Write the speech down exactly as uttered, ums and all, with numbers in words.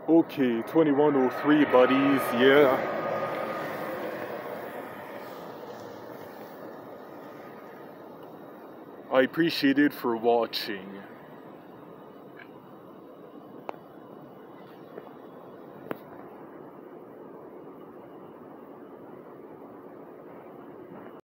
Okay, twenty-one oh three, buddies, yeah. I appreciate it for watching.